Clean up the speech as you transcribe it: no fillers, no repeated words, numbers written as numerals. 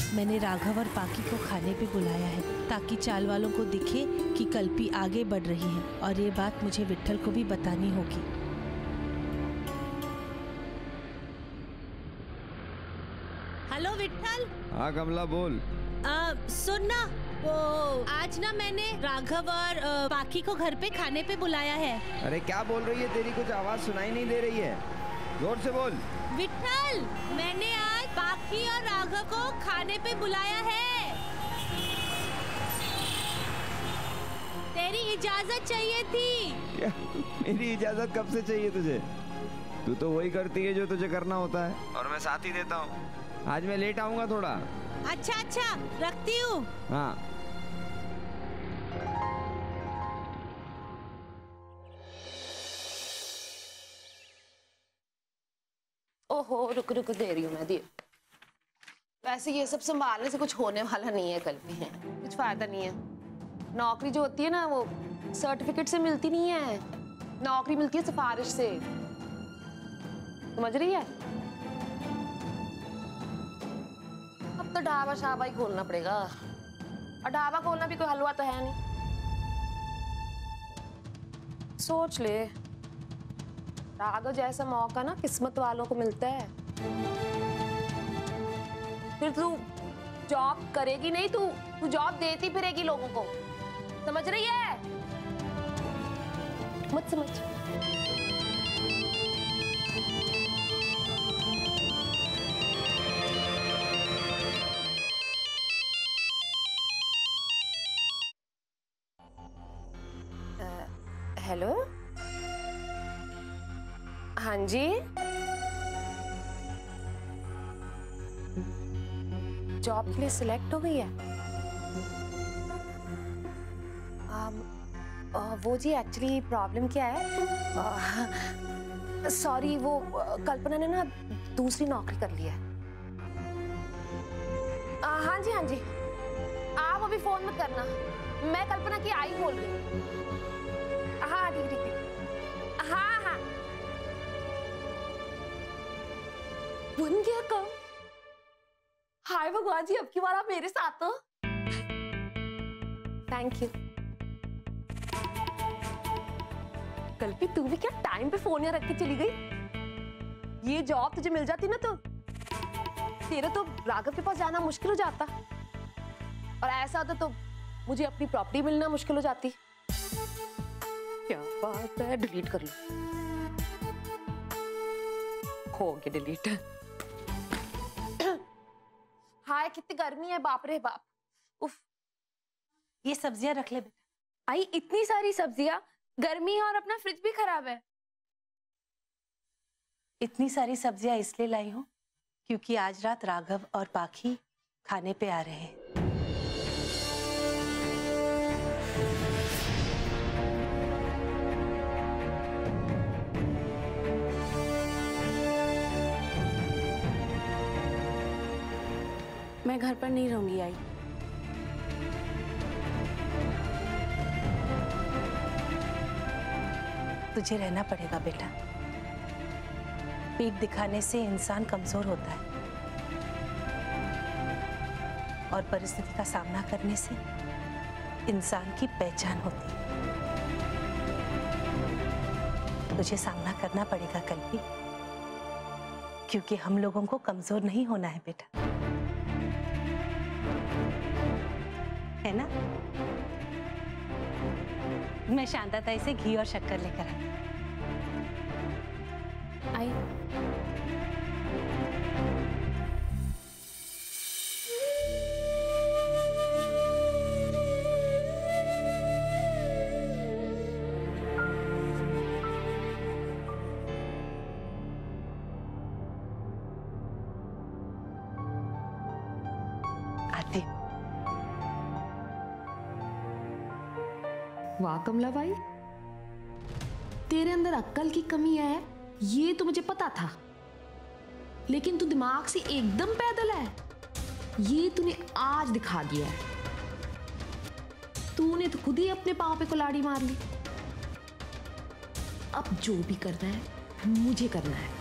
मैंने राघव और पाकी को खाने पे बुलाया है ताकि चाल वालों को दिखे कि कल्पी आगे बढ़ रही है, और ये बात मुझे विट्ठल को भी बतानी होगी। हेलो विट्ठल। हाँ कमला बोल। सुन ना, वो आज ना मैंने राघव और पाकी को घर पे खाने पे बुलाया है। अरे क्या बोल रही है, तेरी कुछ आवाज सुनाई नहीं दे रही है, जोर से बोल। विट्ठल, मैंने आज पाकी और राघव को खाने पे बुलाया है। तेरी इजाजत चाहिए थी। क्या? मेरी इजाजत कब से चाहिए तुझे? तू तो वही करती है जो तुझे करना होता है, और मैं साथ ही देता हूँ। आज मैं लेट आऊंगा थोड़ा। अच्छा, रखती हूँ। हाँ। ओहो, रुक दे रही हूँ मैं। दिए वैसे ये सब संभालने से कुछ होने वाला नहीं है, कल भी है कुछ फायदा नहीं है। नौकरी जो होती है ना, वो सर्टिफिकेट से मिलती नहीं है, नौकरी मिलती है सिफारिश से, समझ रही है? अब तो ढाबा शाबा ही खोलना पड़ेगा, और ढाबा खोलना भी कोई हलवा तो है नहीं। सोच ले, राघव जैसा मौका ना किस्मत वालों को मिलता है। फिर तू जॉब करेगी नहीं, तू जॉब देती फिरेगी लोगों को, समझ रही है? मत समझ। हेलो, हाँ जी, जॉब के लिए सिलेक्ट हो गई है? वो जी एक्चुअली प्रॉब्लम क्या है, सॉरी, वो कल्पना ने ना दूसरी नौकरी कर ली है। हाँ जी, आप अभी फोन मत करना, मैं कल्पना की आई बोल रही हूँ। हाँ ठीक, हाँ बन गया काम। हाय भगवान जी, अब की बार आप मेरे साथ हो। Thank you. कल्पी, तू भी क्या टाइम पे फोन यहाँ रख के चली गई? ये जॉब तुझे मिल जाती ना तो तेरा तो राघव के पास जाना मुश्किल हो जाता, और ऐसा होता तो मुझे अपनी प्रॉपर्टी मिलना मुश्किल हो जाती। क्या बात है, डिलीट कर लो। हो गया डिलीट। हाय, कितनी गर्मी है, बाप रे बाप। उफ, ये सब्जियां रख ले बेटा। आई इतनी सारी सब्जियां, गर्मी है और अपना फ्रिज भी खराब है। इतनी सारी सब्जियां इसलिए लाई हूँ क्योंकि आज रात राघव और पाखी खाने पे आ रहे हैं। मैं घर पर नहीं रहूंगी आई। तुझे रहना पड़ेगा बेटा। पीठ दिखाने से इंसान कमजोर होता है, और परिस्थिति का सामना करने से इंसान की पहचान होती है। तुझे सामना करना पड़ेगा कल्पी, क्योंकि हम लोगों को कमजोर नहीं होना है बेटा, है ना? मैं शांता ताई से घी और शक्कर लेकर आई। आती। वाह कमला भाई, तेरे अंदर अक्ल की कमी है ये तो मुझे पता था, लेकिन तू दिमाग से एकदम पैदल है, ये तूने आज दिखा दिया है। तूने तो खुद ही अपने पांव पे कुल्हाड़ी मार ली। अब जो भी करना है मुझे करना है।